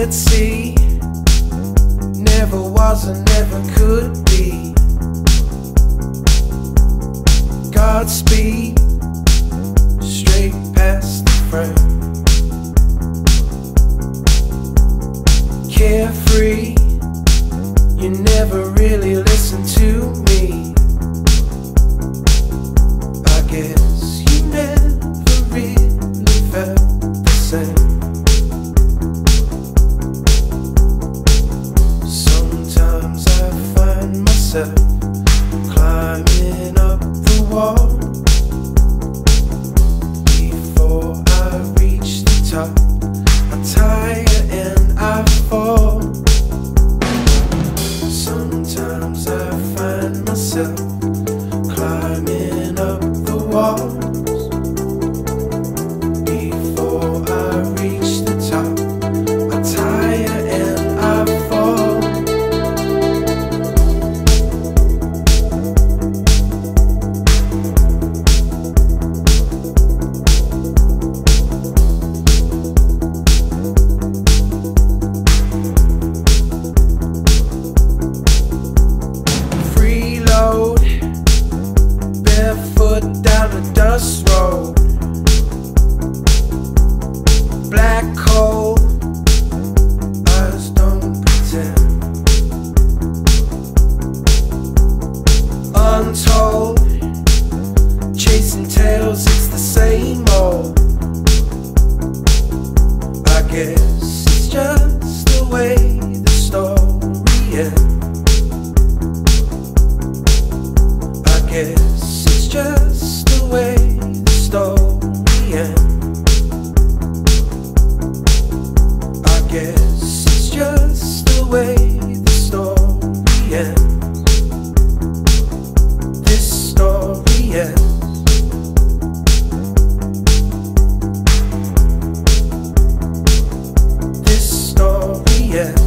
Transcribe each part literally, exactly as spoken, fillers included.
at sea. Never was and never could be. Godspeed, straight past the front. Carefree, you never really listen to me. I guess you never really felt the same. Sometimes I find myself climbing up the wall. Before I reach the top, I tire and I fall. Sometimes I find myself climbing up the walls. Before I reach the top, I tire and I fall. Freeload, barefoot down a dust road. Black hole, eyes don't pretend. Untold, chasing tails, it's the same old. I guess it's just the way the story ends. I guess it's just the way the story ends. I guess it's just the way the story ends. This story ends. This story ends.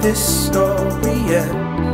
this story ends.